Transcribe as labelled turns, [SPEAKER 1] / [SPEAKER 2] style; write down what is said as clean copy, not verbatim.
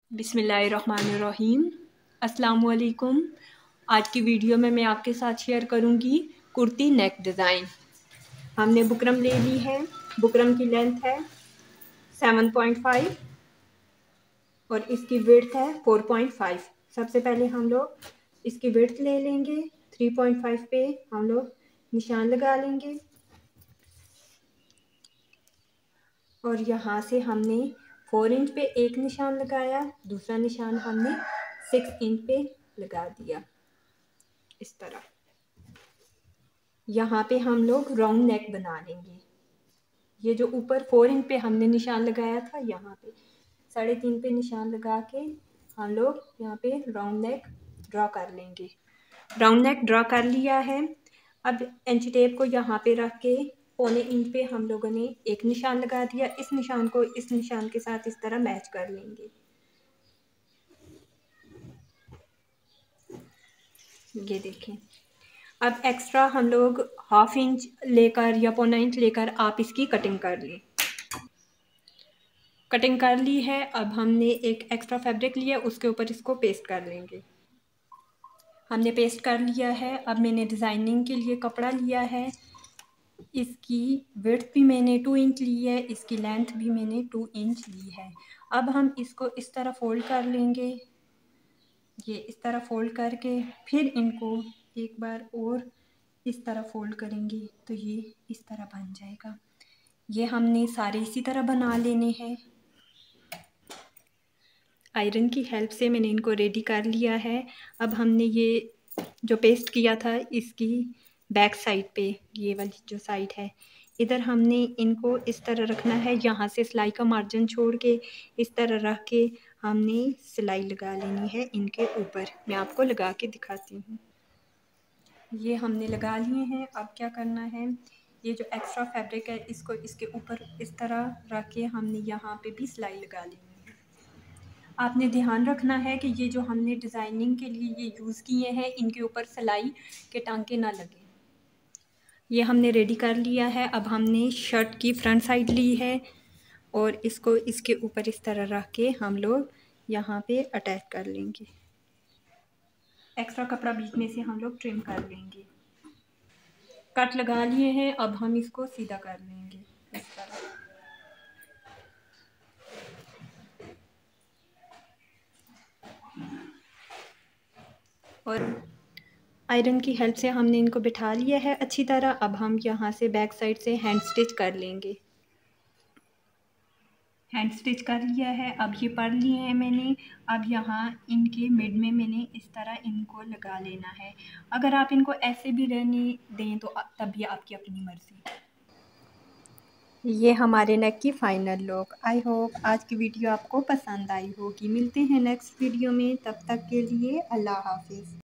[SPEAKER 1] बिस्मिल्लाहिर्रहमानिर्रहीम। अस्सलामुअलैकुम। आज की वीडियो में मैं आपके साथ शेयर करूंगी कुर्ती नेक डिज़ाइन। हमने बुकरम ले ली है। बुकरम की लेंथ है 7.5 और इसकी विड्थ है 4.5। सबसे पहले हम लोग इसकी विड्थ ले लेंगे। 3.5 पे हम लोग निशान लगा लेंगे और यहाँ से हमने 4 इंच पे एक निशान लगाया, दूसरा निशान हमने 6 इंच पे लगा दिया। इस तरह यहाँ पे हम लोग राउंड नेक बना लेंगे। ये जो ऊपर 4 इंच पे हमने निशान लगाया था, यहाँ पे 3.5 पे निशान लगा के हम लोग यहाँ पे राउंड नेक ड्रॉ कर लेंगे। राउंड नेक ड्रॉ कर लिया है। अब इंची टेप को यहाँ पे रख के 1/4 इंच पे हम लोगों ने एक निशान लगा दिया। इस निशान को इस निशान के साथ इस तरह मैच कर लेंगे। ये देखें। अब एक्स्ट्रा हम लोग 1/2 इंच लेकर या 1/4 इंच लेकर आप इसकी कटिंग कर लें। कटिंग कर ली है। अब हमने एक एक्स्ट्रा फैब्रिक लिया, उसके ऊपर इसको पेस्ट कर लेंगे। हमने पेस्ट कर लिया है। अब मैंने डिज़ाइनिंग के लिए कपड़ा लिया है। इसकी विड्थ भी मैंने 2 इंच ली है, इसकी लेंथ भी मैंने 2 इंच ली है। अब हम इसको इस तरह फोल्ड कर लेंगे। ये इस तरह फोल्ड करके फिर इनको एक बार और इस तरह फोल्ड करेंगे तो ये इस तरह बन जाएगा। ये हमने सारे इसी तरह बना लेने हैं। आयरन की हेल्प से मैंने इनको रेडी कर लिया है। अब हमने ये जो पेस्ट किया था इसकी बैक साइड पे, ये वाली जो साइड है, इधर हमने इनको इस तरह रखना है। यहाँ से सिलाई का मार्जिन छोड़ के इस तरह रख के हमने सिलाई लगा लेनी है इनके ऊपर। मैं आपको लगा के दिखाती हूँ। ये हमने लगा लिए हैं। अब क्या करना है, ये जो एक्स्ट्रा फैब्रिक है इसको इसके ऊपर इस तरह रख के हमने यहाँ पे भी सिलाई लगा लेनी है। आपने ध्यान रखना है कि ये जो हमने डिज़ाइनिंग के लिए ये यूज़ किए हैं, इनके ऊपर सिलाई के टांके ना लगे। ये हमने रेडी कर लिया है। अब हमने शर्ट की फ्रंट साइड ली है और इसको इसके ऊपर इस तरह रख के हम लोग यहाँ पे अटैच कर लेंगे। एक्स्ट्रा कपड़ा बीच में से हम लोग ट्रिम कर लेंगे। कट लगा लिए हैं। अब हम इसको सीधा कर लेंगे इस तरह। और आयरन की हेल्प से हमने इनको बिठा लिया है अच्छी तरह। अब हम यहाँ से बैक साइड से हैंड स्टिच कर लेंगे। हैंड स्टिच कर लिया है। अब ये पढ़ लिए हैं मैंने। अब यहाँ इनके मिड में मैंने इस तरह इनको लगा लेना है। अगर आप इनको ऐसे भी रहने दें तो तब भी आपकी अपनी मर्ज़ी। ये हमारे नेक की फ़ाइनल लुक। आई होप आज की वीडियो आपको पसंद आई होगी। मिलते हैं नेक्स्ट वीडियो में, तब तक के लिए अल्लाह हाफिज़।